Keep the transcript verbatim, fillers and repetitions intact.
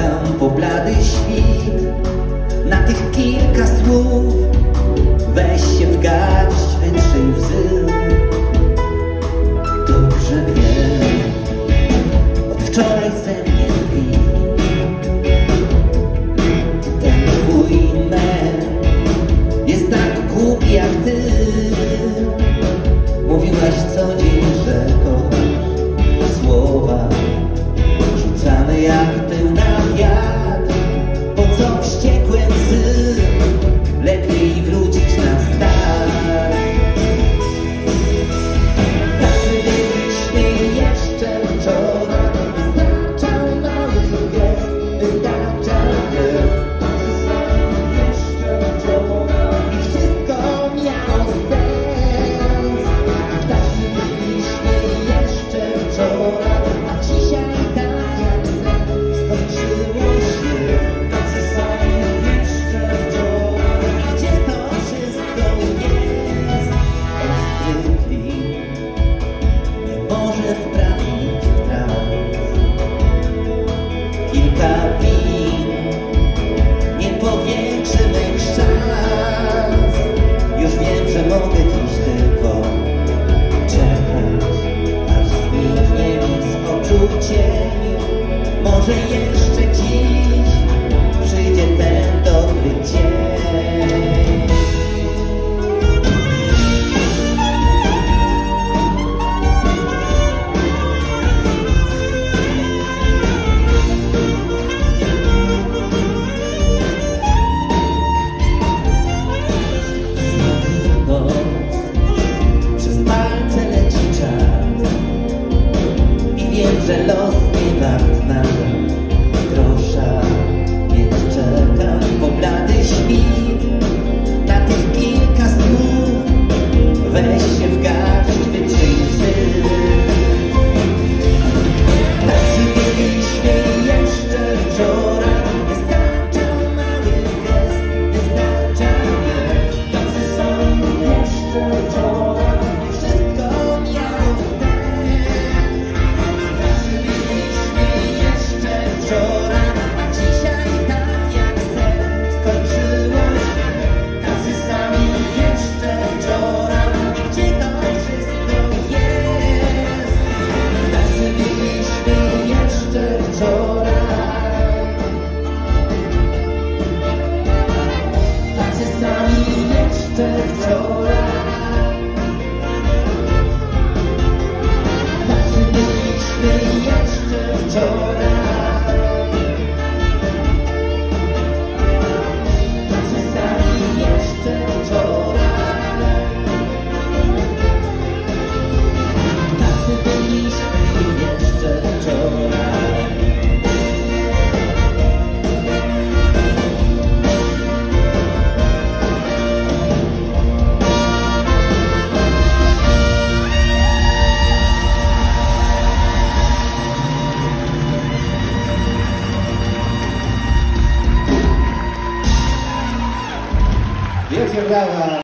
czekam po blady świt na tych kilka słów. Weź się w garść, wytrzyj łzy. Dobrze wiem, od wczoraj ze mnie tkwi ten twój mem. Jest tak głupi jak ty. Mówiłaś co dzień, że kochasz. Słowa rzucamy jak pył na wiatr. Po co wściekłe łzy? Lepiej wrócić na start. Tacy byliśmy jeszcze wczoraj. Wystarczał mały gest, wystarczał gest. Jeszcze wczoraj i wszystko miało sens. Tacy byliśmy jeszcze wczoraj, a dzisiaj tak jak sen skończyło się. Tacy sami jeszcze wczoraj. I gdzie to wszystko jest? Ostry klin nie może wprawić w trans. Kilka win nie powiększy mych szans. Już wiem, że mogę dziś tylko czekać, aż zniknie mi z oczu cień. Może jeszcze dziś przyjdzie ten dobry dzień. Noc, przez palce leci czas i wiem, że los nie wart nawet grosza. Więc czekam po blady świt na tych kilka słów. Weź się w garść, wytrzyj łzy. Tacy byliśmy jeszcze wczoraj. Wystarczał mały gest, wystarczał gest. Tacy są jeszcze wczoraj i wszystko miało sens. Tacy byliśmy jeszcze wczoraj, a dzisiaj tak jak sen skończyło się. Tacy sami jeszcze wczoraj, i gdzie to wszystko jest? Tacy byliśmy jeszcze wczoraj. Tacy sami jeszcze wczoraj. Tacy byliśmy jeszcze wczoraj. Tacy sami jeszcze wczoraj. Tacy byliśmy jeszcze wczoraj. Wielkie brawa!